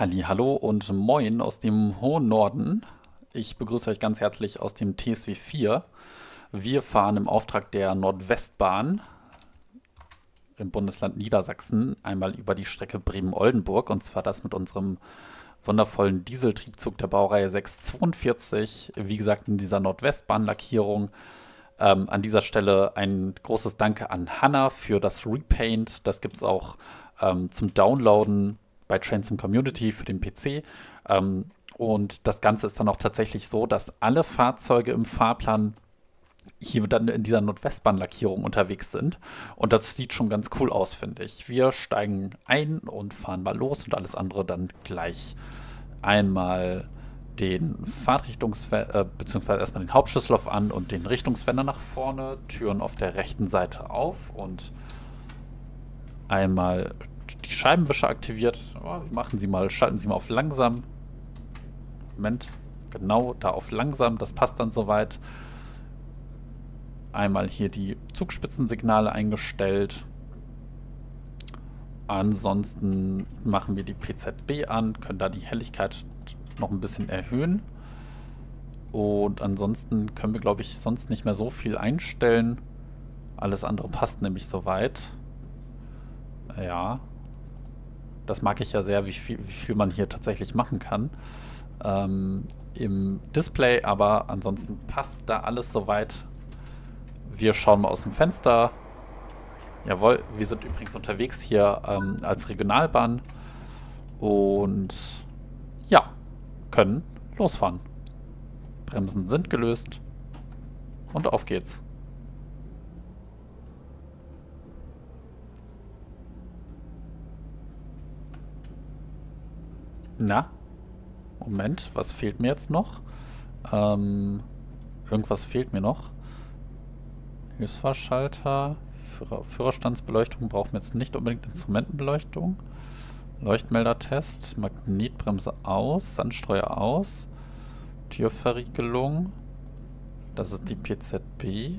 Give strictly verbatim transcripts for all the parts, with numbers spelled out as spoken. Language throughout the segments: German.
Halli, hallo und moin aus dem hohen Norden. Ich begrüße euch ganz herzlich aus dem T S W vier. Wir fahren im Auftrag der Nordwestbahn im Bundesland Niedersachsen einmal über die Strecke Bremen-Oldenburg, und zwar das mit unserem wundervollen Dieseltriebzug der Baureihe sechs zweiundvierzig, wie gesagt in dieser Nordwestbahn-Lackierung. Ähm, an dieser Stelle ein großes Danke an Hanna für das Repaint. Das gibt es auch ähm, zum Downloaden bei Trainsim Community für den P C. Ähm, und das Ganze ist dann auch tatsächlich so, dass alle Fahrzeuge im Fahrplan hier dann in dieser Nordwestbahn-Lackierung unterwegs sind. Und das sieht schon ganz cool aus, finde ich. Wir steigen ein und fahren mal los und alles andere dann gleich. Einmal den Fahrtrichtungswender, äh, beziehungsweise erstmal den Hauptschlüsselloch an und den Richtungswender nach vorne. Türen auf der rechten Seite auf und einmal die Scheibenwischer aktiviert. Oh, machen Sie mal, schalten Sie mal auf langsam. Moment, genau, da auf langsam, das passt dann soweit. Einmal hier die Zugspitzensignale eingestellt. Ansonsten machen wir die P Z B an, können da die Helligkeit noch ein bisschen erhöhen. Und ansonsten können wir, glaube ich, sonst nicht mehr so viel einstellen. Alles andere passt nämlich soweit. Ja. Das mag ich ja sehr, wie viel, wie viel man hier tatsächlich machen kann. Ähm, im Display, aber ansonsten passt da alles soweit. Wir schauen mal aus dem Fenster. Jawohl, wir sind übrigens unterwegs hier ähm, als Regionalbahn. Und ja, können losfahren. Bremsen sind gelöst. Und auf geht's. Na, Moment, was fehlt mir jetzt noch? Ähm, irgendwas fehlt mir noch. Hilfsfahrschalter, Führer, Führerstandsbeleuchtung brauchen wir jetzt nicht unbedingt, Instrumentenbeleuchtung. Leuchtmeldertest, Magnetbremse aus, Sandstreuer aus, Türverriegelung. Das ist die P Z B.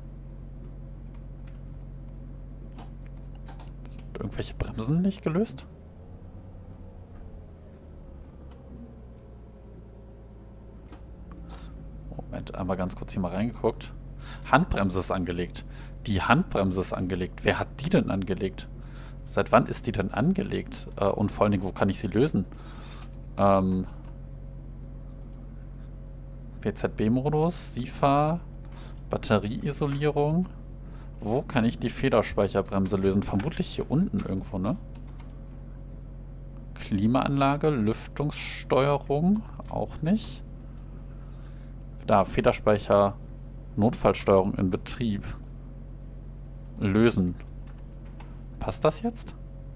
Sind irgendwelche Bremsen nicht gelöst? Moment, einmal ganz kurz hier mal reingeguckt. Handbremse ist angelegt. Die Handbremse ist angelegt. Wer hat die denn angelegt? Seit wann ist die denn angelegt? Äh, und vor allen Dingen, wo kann ich sie lösen? Ähm, P Z B-Modus, SIFA, Batterieisolierung. Wo kann ich die Federspeicherbremse lösen? Vermutlich hier unten irgendwo, ne? Klimaanlage, Lüftungssteuerung, auch nicht. Da, Federspeicher, Notfallsteuerung in Betrieb. Lösen. Passt das jetzt?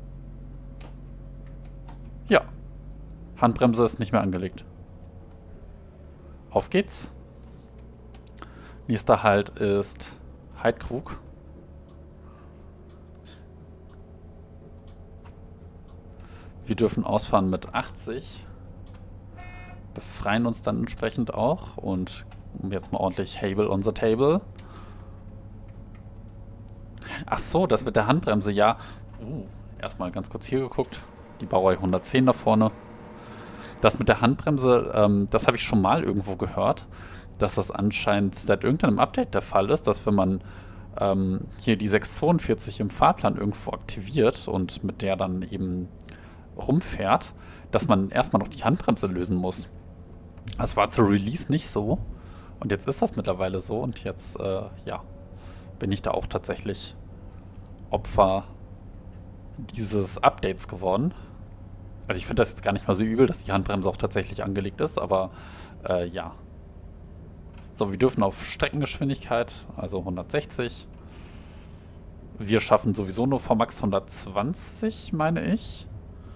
Ja. Handbremse ist nicht mehr angelegt. Auf geht's. Nächster Halt ist Heidkrug. Wir dürfen ausfahren mit achtzig. Befreien uns dann entsprechend auch und jetzt mal ordentlich Hable on the table. Ach so, das mit der Handbremse, ja. Uh, erstmal ganz kurz hier geguckt. Die Baureihe hundertzehn da vorne. Das mit der Handbremse, ähm, das habe ich schon mal irgendwo gehört, dass das anscheinend seit irgendeinem Update der Fall ist, dass wenn man ähm, hier die sechs zweiundvierzig im Fahrplan irgendwo aktiviert und mit der dann eben rumfährt, dass man erstmal noch die Handbremse lösen muss. Das war zu Release nicht so. Und jetzt ist das mittlerweile so. Und jetzt, äh, ja, bin ich da auch tatsächlich Opfer dieses Updates geworden. Also ich finde das jetzt gar nicht mal so übel, dass die Handbremse auch tatsächlich angelegt ist. Aber, äh, ja. So, wir dürfen auf Streckengeschwindigkeit, also hundertsechzig. Wir schaffen sowieso nur V Max hundertzwanzig, meine ich.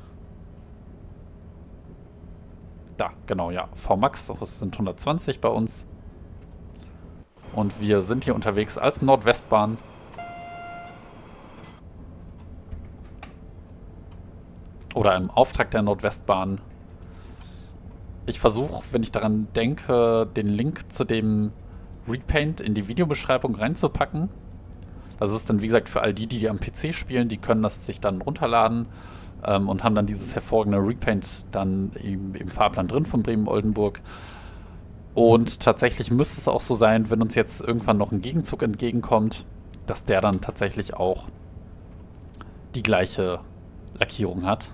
Da, genau, ja. V Max sind hundertzwanzig bei uns. Und wir sind hier unterwegs als Nordwestbahn. Oder im Auftrag der Nordwestbahn. Ich versuche, wenn ich daran denke, den Link zu dem Repaint in die Videobeschreibung reinzupacken. Das ist dann, wie gesagt, für all die, die am P C spielen, die können das sich dann runterladen. ähm, und haben dann dieses hervorragende Repaint dann im, im Fahrplan drin von Bremen-Oldenburg. Und tatsächlich müsste es auch so sein, wenn uns jetzt irgendwann noch ein Gegenzug entgegenkommt, dass der dann tatsächlich auch die gleiche Lackierung hat.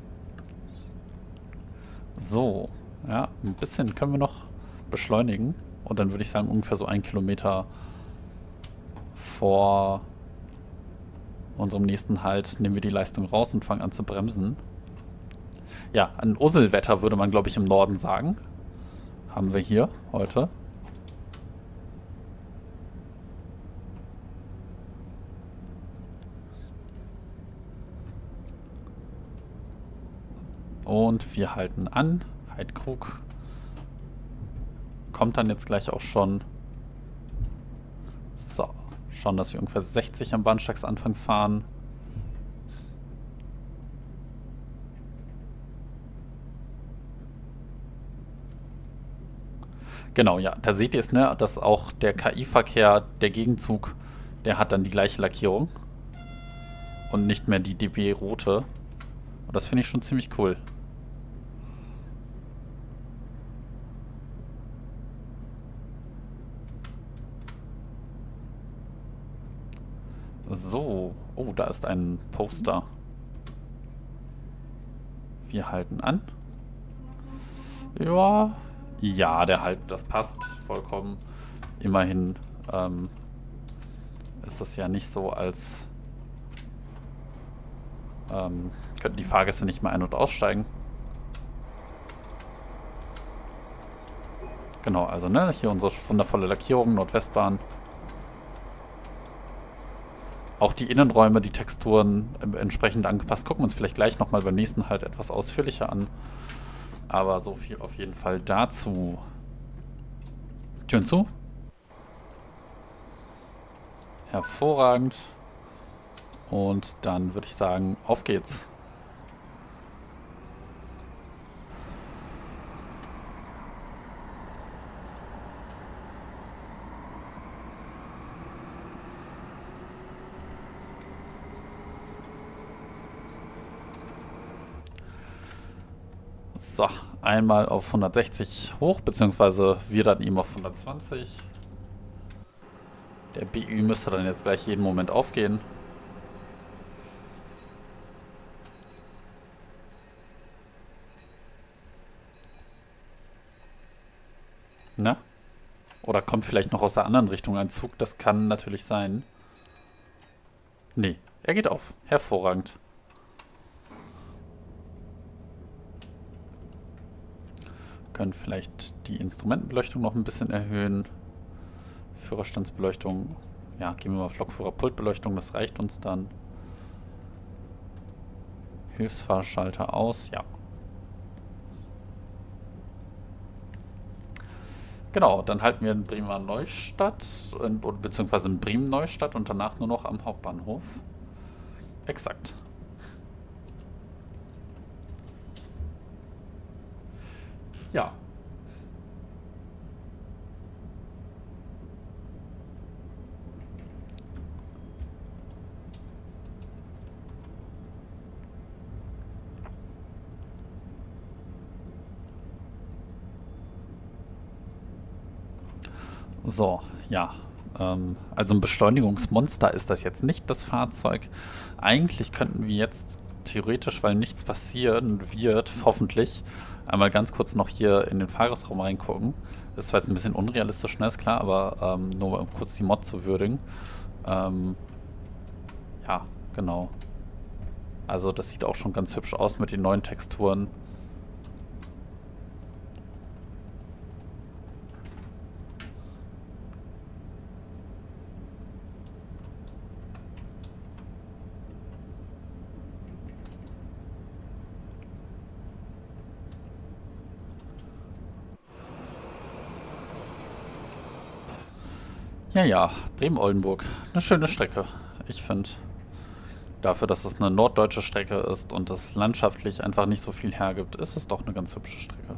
So, ja, ein bisschen können wir noch beschleunigen. Und dann würde ich sagen, ungefähr so ein Kilometer vor unserem nächsten Halt nehmen wir die Leistung raus und fangen an zu bremsen. Ja, ein Usselwetter würde man, glaube ich, im Norden sagen. Haben wir hier heute. Und wir halten an. Heidkrug kommt dann jetzt gleich auch schon. So, schauen, dass wir ungefähr sechzig am Bahnsteigsanfang fahren. Genau, ja, da seht ihr es, ne, dass auch der K I-Verkehr, der Gegenzug, der hat dann die gleiche Lackierung. Und nicht mehr die D B-rote. Und das finde ich schon ziemlich cool. So, oh, da ist ein Poster. Wir halten an. Ja, ja, der halt, das passt vollkommen. Immerhin ähm, ist das ja nicht so, als ähm, könnten die Fahrgäste nicht mehr ein- und aussteigen. Genau, also ne, hier unsere wundervolle Lackierung, Nordwestbahn. Auch die Innenräume, die Texturen äh, entsprechend angepasst. Gucken wir uns vielleicht gleich nochmal beim nächsten halt etwas ausführlicher an. Aber so viel auf jeden Fall dazu. Türen zu. Hervorragend. Und dann würde ich sagen, auf geht's. So, einmal auf hundertsechzig hoch, beziehungsweise wir dann eben auf hundertzwanzig. Der B Ü müsste dann jetzt gleich jeden Moment aufgehen. Na? Oder kommt vielleicht noch aus der anderen Richtung ein Zug? Das kann natürlich sein. Nee, er geht auf. Hervorragend. Können vielleicht die Instrumentenbeleuchtung noch ein bisschen erhöhen. Führerstandsbeleuchtung. Ja, gehen wir mal auf Lokführer-Pultbeleuchtung, das reicht uns dann. Hilfsfahrschalter aus, ja. Genau, dann halten wir in Bremer Neustadt, in, beziehungsweise in Bremen Neustadt und danach nur noch am Hauptbahnhof. Exakt. Ja. So, ja. Ähm, also ein Beschleunigungsmonster ist das jetzt nicht, das Fahrzeug. Eigentlich könnten wir jetzt theoretisch, weil nichts passieren wird, hoffentlich, einmal ganz kurz noch hier in den Fahrgastraum reingucken. Ist zwar jetzt ein bisschen unrealistisch, ne, ist klar, aber ähm, nur um kurz die Mod zu würdigen. Ähm, ja, genau. Also das sieht auch schon ganz hübsch aus mit den neuen Texturen. Ja, ja, Bremen-Oldenburg. Eine schöne Strecke. Ich finde, dafür, dass es eine norddeutsche Strecke ist und es landschaftlich einfach nicht so viel hergibt, ist es doch eine ganz hübsche Strecke.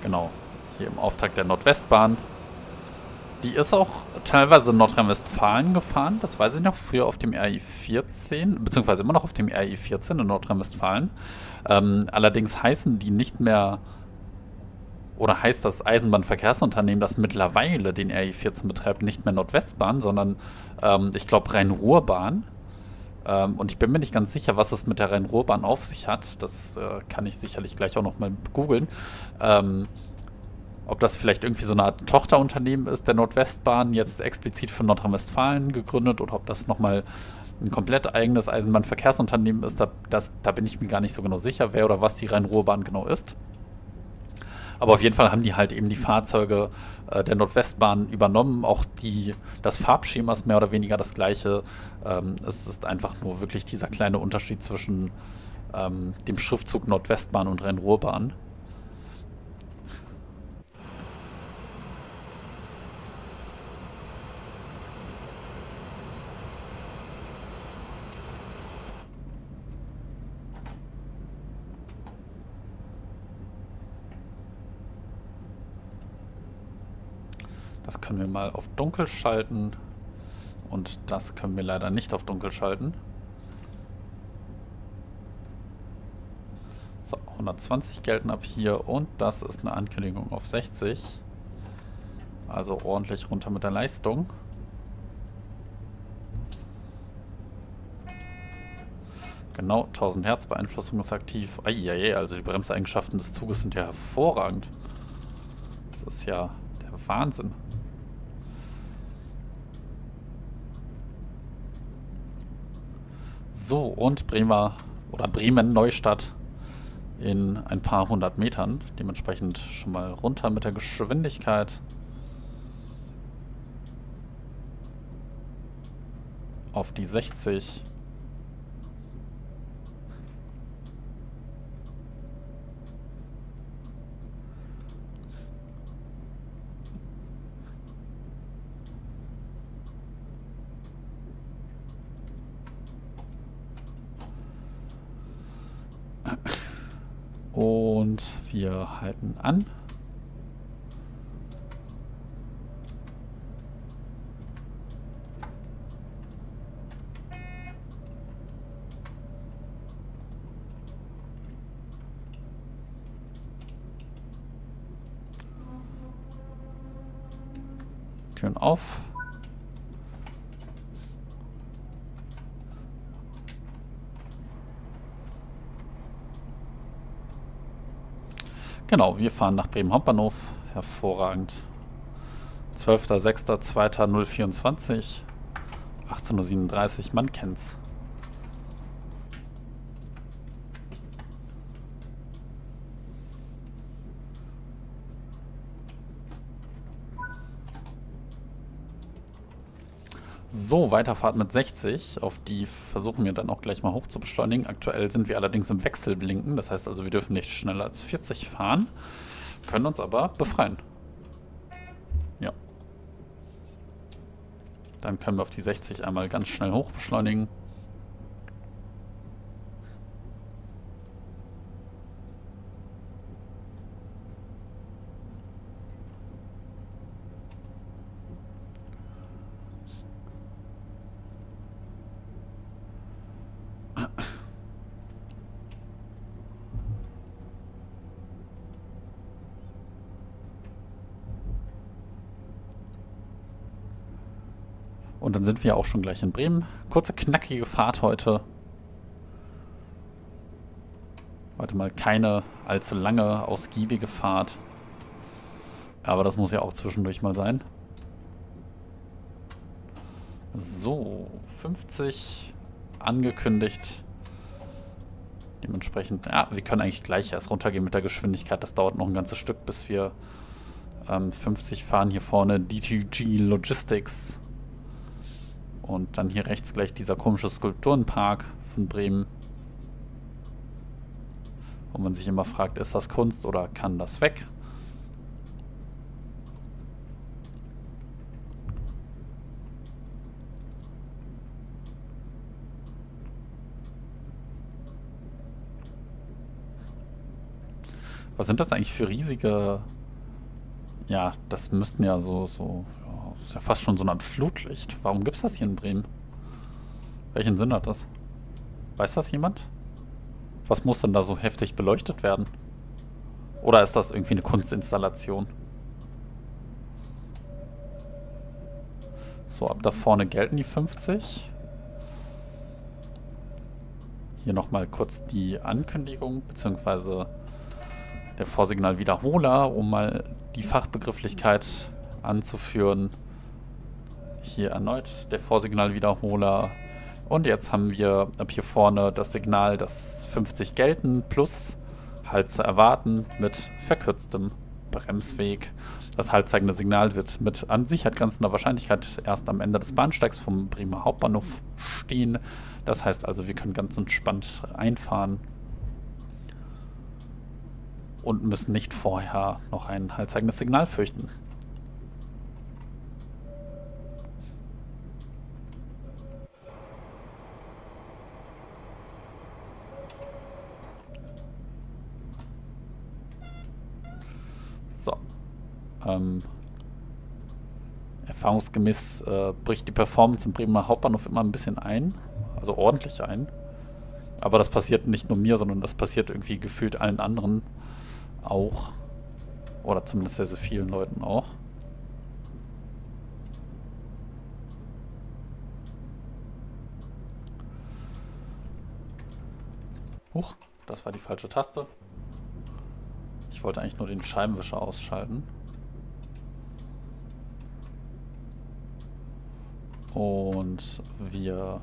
Genau, hier im Auftrag der Nordwestbahn. Die ist auch teilweise in Nordrhein-Westfalen gefahren, das weiß ich noch, früher auf dem R I vierzehn, beziehungsweise immer noch auf dem R I vierzehn in Nordrhein-Westfalen. Ähm, allerdings heißen die nicht mehr, oder heißt das Eisenbahnverkehrsunternehmen, das mittlerweile den R I vierzehn betreibt, nicht mehr Nordwestbahn, sondern ähm, ich glaube Rhein-Ruhr-Bahn. Ähm, und ich bin mir nicht ganz sicher, was es mit der Rhein-Ruhr-Bahn auf sich hat. Das äh, kann ich sicherlich gleich auch nochmal googeln. Ähm, Ob das vielleicht irgendwie so eine Art Tochterunternehmen ist der Nordwestbahn, jetzt explizit für Nordrhein-Westfalen gegründet, oder ob das nochmal ein komplett eigenes Eisenbahnverkehrsunternehmen ist, da, das, da bin ich mir gar nicht so genau sicher, wer oder was die Rhein-Ruhr-Bahn genau ist. Aber auf jeden Fall haben die halt eben die Fahrzeuge äh, der Nordwestbahn übernommen. Auch die, das Farbschema ist mehr oder weniger das gleiche. Ähm, es ist einfach nur wirklich dieser kleine Unterschied zwischen ähm, dem Schriftzug Nordwestbahn und Rhein-Ruhr-Bahn. Das können wir mal auf dunkel schalten. Und das können wir leider nicht auf dunkel schalten. So, hundertzwanzig gelten ab hier. Und das ist eine Ankündigung auf sechzig. Also ordentlich runter mit der Leistung. Genau, tausend Hertz Beeinflussung ist aktiv. Eieiei, also die Bremseigenschaften des Zuges sind ja hervorragend. Das ist ja der Wahnsinn. So, und Bremer oder Bremen-Neustadt in ein paar hundert Metern. Dementsprechend schon mal runter mit der Geschwindigkeit. Auf die sechzig. Und wir halten an. Türen auf. Genau, wir fahren nach Bremen Hauptbahnhof. Hervorragend. zwölfter sechster zweitausendvierundzwanzig. achtzehn Uhr siebenunddreißig, man kennt's. So, Weiterfahrt mit sechzig. Auf die versuchen wir dann auch gleich mal hoch zu beschleunigen. Aktuell sind wir allerdings im Wechselblinken. Das heißt also, wir dürfen nicht schneller als vierzig fahren. Können uns aber befreien. Ja. Dann können wir auf die sechzig einmal ganz schnell hoch beschleunigen. Und dann sind wir auch schon gleich in Bremen. Kurze, knackige Fahrt heute. Heute mal keine allzu lange, ausgiebige Fahrt. Aber das muss ja auch zwischendurch mal sein. So, fünfzig angekündigt. Dementsprechend, ja, wir können eigentlich gleich erst runtergehen mit der Geschwindigkeit. Das dauert noch ein ganzes Stück, bis wir ähm, fünfzig fahren. Hier vorne D T G Logistics. Und dann hier rechts gleich dieser komische Skulpturenpark von Bremen. Wo man sich immer fragt, ist das Kunst oder kann das weg? Was sind das eigentlich für riesige Ja, das müssten ja so, so, ja, ist ja fast schon so eine Art Flutlicht. Warum gibt's das hier in Bremen? Welchen Sinn hat das? Weiß das jemand? Was muss denn da so heftig beleuchtet werden? Oder ist das irgendwie eine Kunstinstallation? So, ab da vorne gelten die fünfzig. Hier nochmal kurz die Ankündigung, beziehungsweise der Vorsignalwiederholer, um mal die Fachbegrifflichkeit anzuführen. Hier erneut der Vorsignalwiederholer. Und jetzt haben wir ab hier vorne das Signal, dass fünfzig gelten, plus Halt zu erwarten mit verkürztem Bremsweg. Das haltzeigende Signal wird mit an Sicherheit grenzender Wahrscheinlichkeit erst am Ende des Bahnsteigs vom Bremer Hauptbahnhof stehen. Das heißt also, wir können ganz entspannt einfahren und müssen nicht vorher noch ein haltzeigendes Signal fürchten. So. Ähm, erfahrungsgemäß äh, bricht die Performance im Bremer Hauptbahnhof immer ein bisschen ein. Also ordentlich ein. Aber das passiert nicht nur mir, sondern das passiert irgendwie gefühlt allen anderen auch. Oder zumindest sehr, sehr vielen Leuten auch. Huch, das war die falsche Taste. Ich wollte eigentlich nur den Scheibenwischer ausschalten. Und wir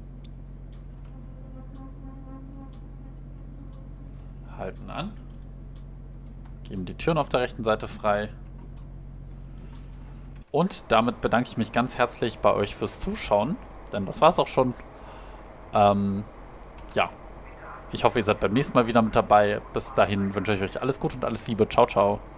halten an. Geben die Türen auf der rechten Seite frei. Und damit bedanke ich mich ganz herzlich bei euch fürs Zuschauen. Denn das war's auch schon. Ähm, ja. Ich hoffe, ihr seid beim nächsten Mal wieder mit dabei. Bis dahin wünsche ich euch alles Gute und alles Liebe. Ciao, ciao.